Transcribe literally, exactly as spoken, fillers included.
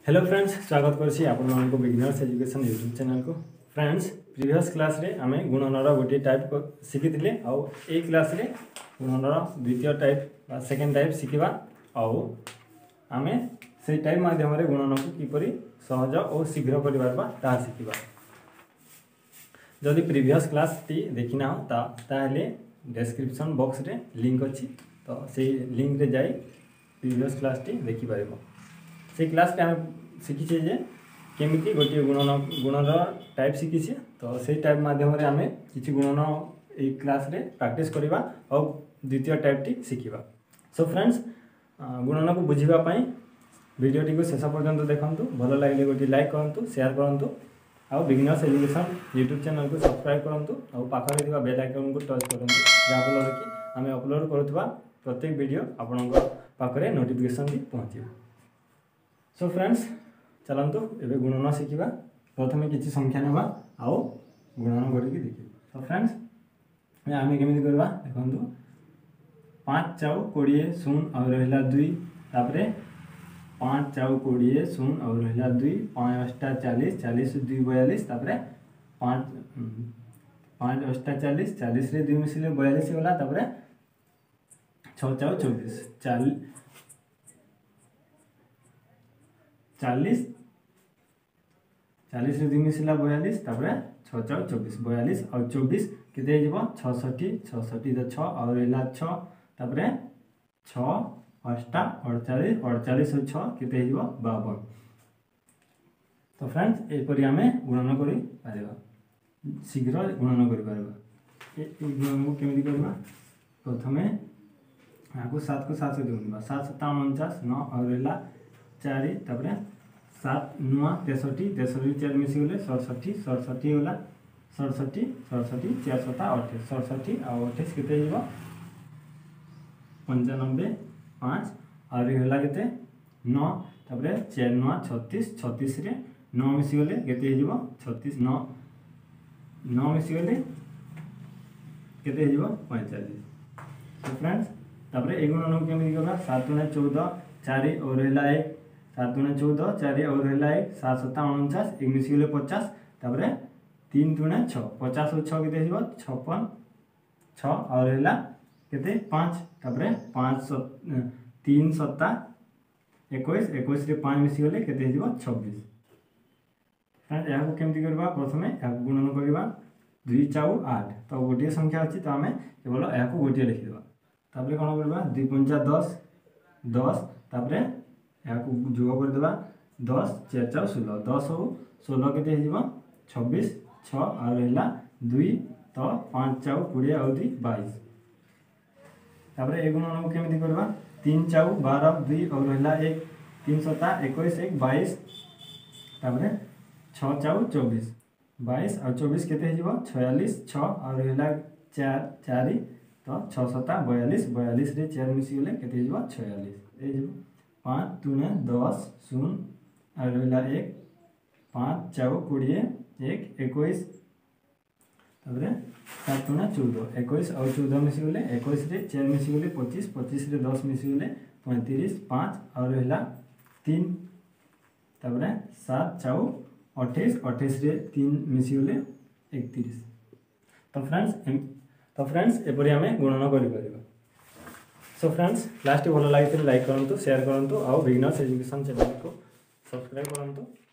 Hello friends, स्वागत करछि आपनको बिगिनर्स एजुकेशन यूट्यूब चैनल को। फ्रेंड्स, प्रीवियस क्लास रे आमे गुणनर गोटे टाइप शिखिथिले आउ ए क्लास रे गुणनर द्वितीय टाइप बा सेकंड टाइप शिखिबा आउ आमे से टाइप माध्यम रे गुणन को किपरि सहज और शीघ्र करिबा ता शिखिबा। जदि प्रीवियस क्लास टी देखिना हो ता ताले डिस्क्रिप्शन बॉक्स रे लिंक अछि, तो से लिंक रे जाई प्रीवियस क्लास टी देखि पारिबो। से क्लास के आम शिखीचे जे केमिति गोटे गुणन गुणर टाइप शिखीचे, तो से टाइप माध्यम रे आमे किछि गुणन ए क्लास रे प्रैक्टिस करिबा और द्वितीय टाइप टी शिखिबा। सो फ्रेंड्स, गुणन को बुझिबा पई वीडियो टी को शेष पर्यंत देखंतु। भलो लागले गोटे लाइक करंतु, शेयर करंतु और बिगिनर्स एजुकेशन यूट्यूब चैनल को सब्सक्राइब करंतु और पाखरे थिबा बेल आइकन को टच करंतु, जा फल कि आमे अपलोड करूथबा प्रत्येक वीडियो आपनक पाखरे नोटिफिकेशन दी पहुंचिबो। सो फ्रेंड्स, चलतु एबे गुणन शिखिबा। प्रथमे किछि संख्या नेबा आउ गुणन करिकि देखिबा। सो फ्रेंड्स, आमे केमिति करबा देखंतु। पाँच चाउ बीस शून्य और रहला दुई, तापरे पाँच चाउ बीस शून्य और रहला दुई, पाँच अष्टा चालीस, चालीस दुई बयालीस, तापरे पाँच पाँच अष्टा चालीस, चालीस रे दुई मिसिले बयालीस होला, तापरे छह चाउ चौबीस, चालीस चालीस चालीस दुई मिसला बयालीस, तापरे छः चाउ चौबीस, बयालीस और चौबीस केते हो छठी, छठी तो छः और रहा छः, तापरे छः अष्टा अड़चालीस, अड़चालीस और छः केते हो बावन। तो फ्रेंड्स, एपरी आमे गुणन करि पारिबा, शीघ्र गुणन करि पारिबा। ए गुणन को केमिति करबा? प्रथमे आको सात को सात से गुणिबा, सात सत्ता उनचास, नौ और रहा चार, तापरे सात नुआ तेसठी, तेसठी चार मिसी गले सड़सठी, सड़सठी होला सड़सठी, सड़सठी चार सता अठाईस, सड़सठी और अठाईस केते हो पंचानबे, पाँच और होला केते नौ, तापरे चार नुआ छत्तीस, छत्तीस रे नौ मिसी गले केते हो छत्तीस, नौ नौ मिसी गले केते हो पैंतालीस। तो फ्रेंड्स, तापरे ए गुणन केमिति करबा? सात दुना चौदह, चार और रहला एक, सात दुना चौदह, चार और रहला एक, सात सत्ता उनचास, एक मिसी गले पचास, तापरे तीन दुना छः, पचास और छः केते हो छप्पन, छः और रहला केते पाँच, तापरे पाँच तीन सत्ता इक्कीस, इक्कीस रे पाँच मिसी गले केते हो छब्बीस। फ्रेंड्स, या को केमिति करबा? प्रथमे या गुणन करबा दुई चाउ आठ, तो गोटे संख्या अछि, तो आमे केवल या को गोटे लिखि देबा। तापरे कोन करबा? दुई पंचा दस, दस, तापरे या को जोग कर देबा दस, चार चाउ सोलह, दस और सोलह केते हो छब्बीस, छः और रहला दुई, तो पाँच चाउ बीस और दुई बाईस। तापरे ए गुणन को केमिति करबा? तीन चाउ बारह, दुई और रहला एक, तीन सता इक्कीस, एक बाईस, तापरे छः चाउ चौबीस, बाईस और चौबीस केते हो छियालीस, छः और रहला चार चार, तो छः सता बयालीस, बयालीस रे चार मिसी गले केते हो छियालीस। ए पाँच दुने दस, शून्य और रहला एक, पाँच चाउ बीस, एक इक्कीस, तापरे सात दुना चौदह, इक्कीस और चौदह मिसी गले इक्कीस रे चार मिसी गले पच्चीस, पच्चीस रे दस मिसी गले पैंतीस, पाँच और रहला तीन, तापरे सात चाउ अट्ठाईस, अट्ठाईस रे तीन मिसी गले इकतीस। तो फ्रेंड्स तो फ्रेंड्स एपरी आमे गुणन करि परिबा। सो फ्रेंड्स, क्लास टी भलो लागितले लाइक करंतु, शेयर करंतु और बिगिनर्स एजुकेशन चैनल को सब्सक्राइब करंतु।